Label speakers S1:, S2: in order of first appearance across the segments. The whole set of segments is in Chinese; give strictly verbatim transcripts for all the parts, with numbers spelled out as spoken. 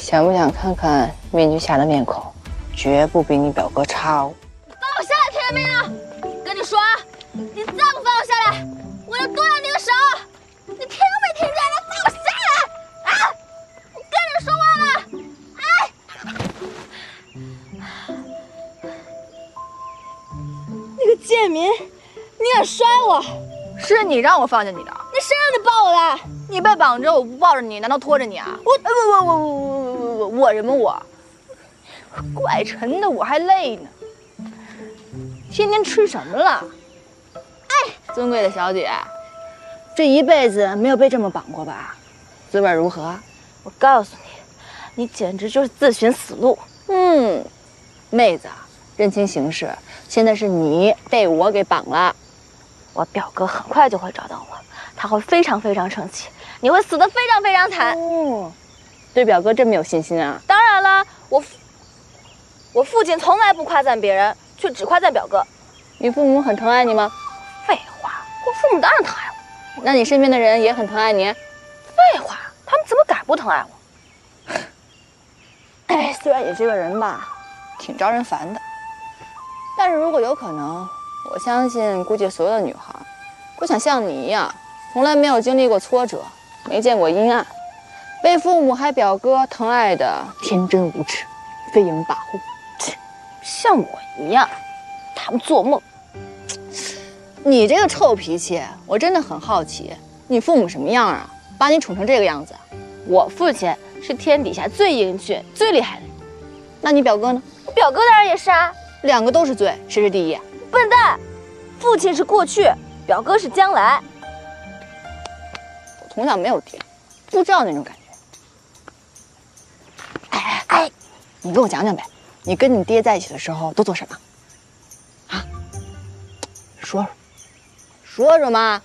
S1: 想不想看看面具下的面孔？绝不比你表哥差哦！
S2: 放我下来，听见没有？跟你说啊，你再不放我下来，我就剁了你的手！你听没听见？放我下来！啊！我跟你说话了！哎！那个贱民，你敢摔我？
S3: 是你让我放下你的。
S2: 那谁让你抱我的？
S3: 你被绑着，我不抱着你，难道拖着你啊？我我我我我我我我什么我？怪沉的，我还累呢。天天吃什么了？哎，尊贵的小姐，这一辈子没有被这么绑过吧？滋味如何？
S2: 我告诉你，你简直就是自寻死路。
S3: 嗯，妹子，认清形势，现在是你被我给绑了。
S2: 我表哥很快就会找到我，他会非常非常生气，你会死得非常非常惨。
S3: 哦，对表哥这么有信心啊？
S2: 当然了，我我父亲从来不夸赞别人，却只夸赞表哥。
S3: 你父母很疼爱你吗？
S2: 废话，我父母当然疼爱我。
S3: 那你身边的人也很疼爱你？
S2: 废话，他们怎么敢不疼爱我？
S3: 哎，虽然你这个人吧，挺招人烦的，但是如果有可能，我相信估计所有的女孩都想像你一样，从来没有经历过挫折，没见过阴暗，被父母还表哥疼爱的天真无耻，飞扬跋扈。
S2: 像我一样，他们做梦。
S3: 你这个臭脾气，我真的很好奇，你父母什么样啊？把你宠成这个样子？
S2: 我父亲是天底下最英俊、最厉害的人。
S3: 那你表哥呢？
S2: 我表哥当然也是啊。
S3: 两个都是最，谁是第一？
S2: 笨蛋，父亲是过去，表哥是将来。
S3: 我从小没有爹，不知道那种感觉。哎哎哎，你给我讲讲呗，你跟你爹在一起的时候都做什么？啊？说说，说说嘛。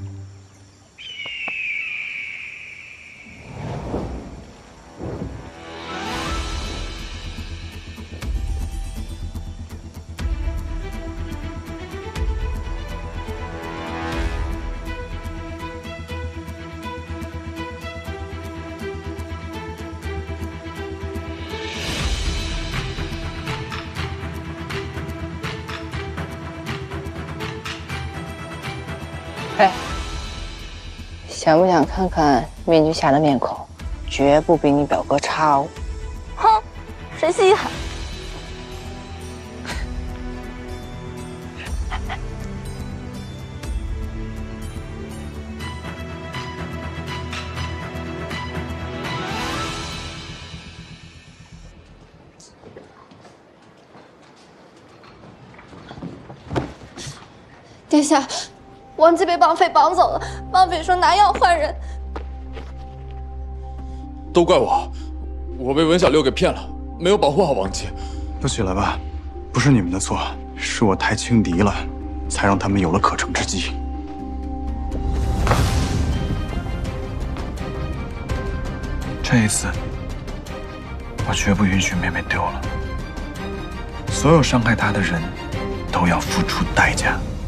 S3: 哎，想不想看看面具下的面孔？绝不比你表哥差哦。
S2: 哼，谁稀罕？
S4: 殿下，王姬被绑匪绑走了，绑匪说拿药换人。
S5: 都怪我，我被文小六给骗了，没有保护好王姬。
S6: 都起来吧，不是你们的错，是我太轻敌了，才让他们有了可乘之机。这一次，我绝不允许妹妹丢了。所有伤害她的人，都要付出代价。